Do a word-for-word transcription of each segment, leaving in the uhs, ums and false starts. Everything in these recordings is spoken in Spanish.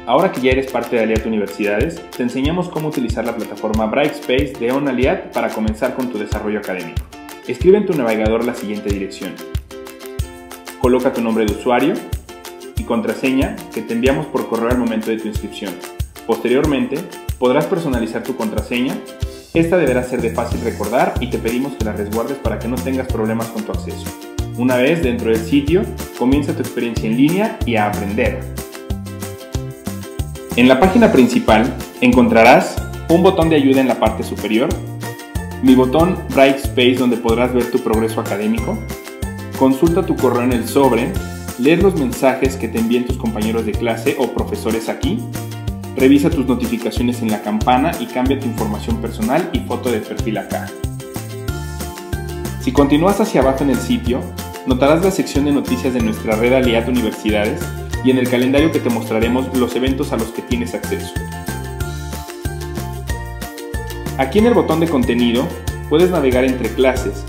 Ahora que ya eres parte de Aliat Universidades, te enseñamos cómo utilizar la plataforma Brightspace de OnAliat para comenzar con tu desarrollo académico. Escribe en tu navegador la siguiente dirección. Coloca tu nombre de usuario y contraseña que te enviamos por correo al momento de tu inscripción. Posteriormente, podrás personalizar tu contraseña. Esta deberá ser de fácil recordar y te pedimos que la resguardes para que no tengas problemas con tu acceso. Una vez dentro del sitio, comienza tu experiencia en línea y a aprender. En la página principal encontrarás un botón de ayuda en la parte superior, mi botón Brightspace donde podrás ver tu progreso académico, consulta tu correo en el sobre, leer los mensajes que te envíen tus compañeros de clase o profesores aquí, revisa tus notificaciones en la campana y cambia tu información personal y foto de perfil acá. Si continúas hacia abajo en el sitio, notarás la sección de noticias de nuestra red Aliat Universidades y en el calendario que te mostraremos los eventos a los que tienes acceso. Aquí en el botón de contenido puedes navegar entre clases.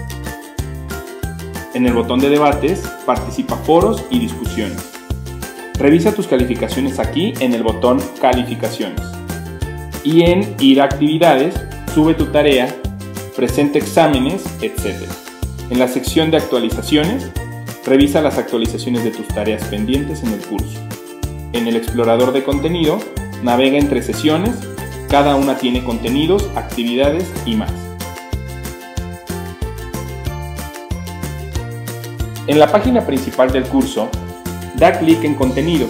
En el botón de debates participa foros y discusiones. Revisa tus calificaciones aquí en el botón calificaciones. Y en ir a actividades, sube tu tarea, presenta exámenes, etcétera. En la sección de actualizaciones, revisa las actualizaciones de tus tareas pendientes en el curso. En el explorador de contenido, navega entre sesiones, cada una tiene contenidos, actividades y más. En la página principal del curso, da clic en contenido.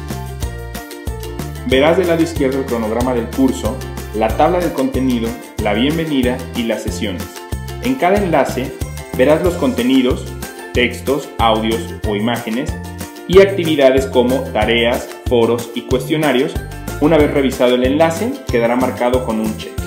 Verás del lado izquierdo el cronograma del curso, la tabla del contenido, la bienvenida y las sesiones. En cada enlace verás los contenidos, textos, audios o imágenes y actividades como tareas, foros y cuestionarios. Una vez revisado el enlace, quedará marcado con un check.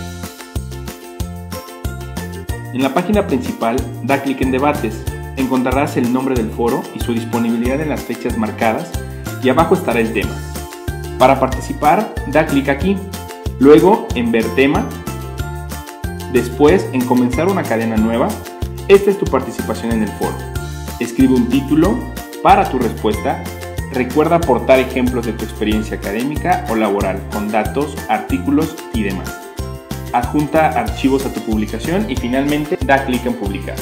En la página principal, da clic en debates. Encontrarás el nombre del foro y su disponibilidad en las fechas marcadas y abajo estará el tema. Para participar, da clic aquí, luego en ver tema, después en comenzar una cadena nueva. Esta es tu participación en el foro. Escribe un título para tu respuesta. Recuerda aportar ejemplos de tu experiencia académica o laboral con datos, artículos y demás. Adjunta archivos a tu publicación y finalmente da clic en publicar.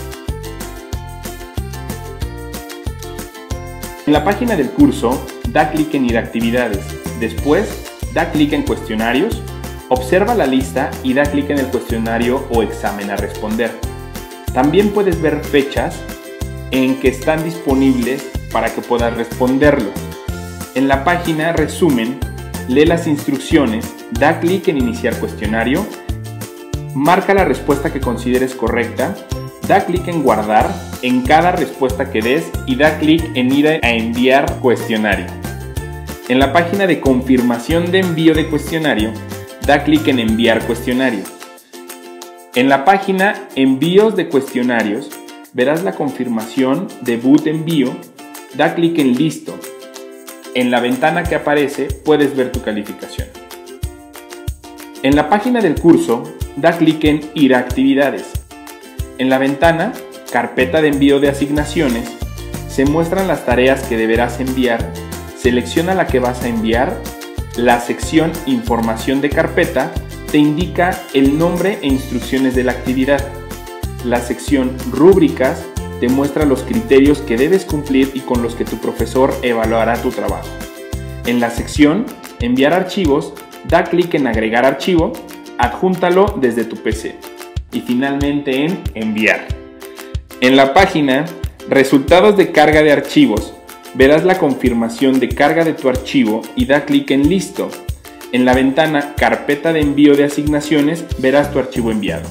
En la página del curso, da clic en ir a actividades. Después, da clic en cuestionarios. Observa la lista y da clic en el cuestionario o examen a responder. También puedes ver fechas en que están disponibles para que puedas responderlo. En la página resumen, lee las instrucciones, da clic en iniciar cuestionario, marca la respuesta que consideres correcta, da clic en guardar en cada respuesta que des y da clic en ir a enviar cuestionario. En la página de confirmación de envío de cuestionario, da clic en enviar cuestionario. En la página envíos de cuestionarios, verás la confirmación debut envío, da clic en listo. En la ventana que aparece puedes ver tu calificación. En la página del curso, da clic en ir a actividades. En la ventana carpeta de envío de asignaciones, se muestran las tareas que deberás enviar, selecciona la que vas a enviar, la sección información de carpeta te indica el nombre e instrucciones de la actividad. La sección rúbricas te muestra los criterios que debes cumplir y con los que tu profesor evaluará tu trabajo. En la sección enviar archivos, da clic en agregar archivo, adjúntalo desde tu P C y finalmente en enviar. En la página resultados de carga de archivos, verás la confirmación de carga de tu archivo y da clic en listo. En la ventana carpeta de envío de asignaciones verás tu archivo enviado.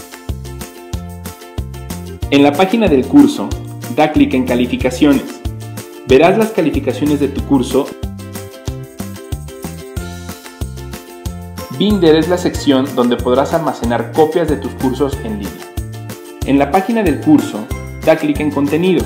En la página del curso, da clic en calificaciones. Verás las calificaciones de tu curso. Binder es la sección donde podrás almacenar copias de tus cursos en línea. En la página del curso, da clic en contenido.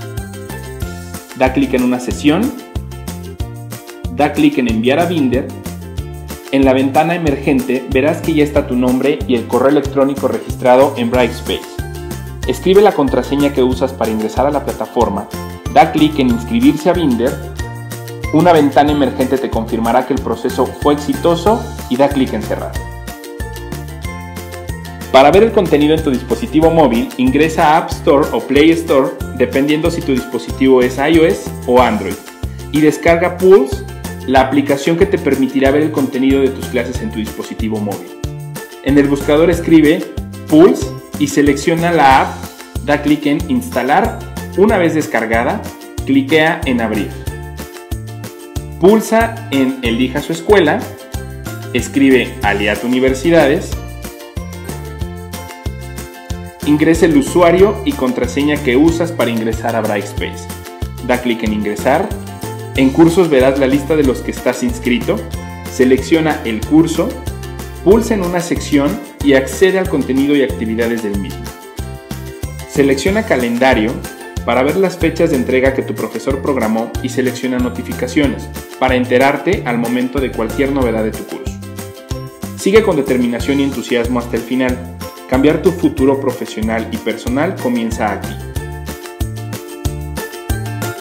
Da clic en una sesión. Da clic en enviar a Binder. En la ventana emergente verás que ya está tu nombre y el correo electrónico registrado en Brightspace. Escribe la contraseña que usas para ingresar a la plataforma, da clic en inscribirse a Binder Una ventana emergente te confirmará que el proceso fue exitoso y da clic en cerrar. Para ver el contenido en tu dispositivo móvil, ingresa a App Store o Play Store, dependiendo si tu dispositivo es iOS o Android, y descarga Pulse, la aplicación que te permitirá ver el contenido de tus clases en tu dispositivo móvil. En el buscador escribe Pulse y selecciona la app, da clic en Instalar. Una vez descargada, cliquea en Abrir. Pulsa en Elija su escuela, escribe Aliat Universidades, ingresa el usuario y contraseña que usas para ingresar a Brightspace. Da clic en Ingresar. En Cursos verás la lista de los que estás inscrito. Selecciona el curso, pulsa en una sección y accede al contenido y actividades del mismo. Selecciona Calendario para ver las fechas de entrega que tu profesor programó y selecciona Notificaciones para enterarte al momento de cualquier novedad de tu curso. Sigue con determinación y entusiasmo hasta el final. Cambiar tu futuro profesional y personal comienza aquí.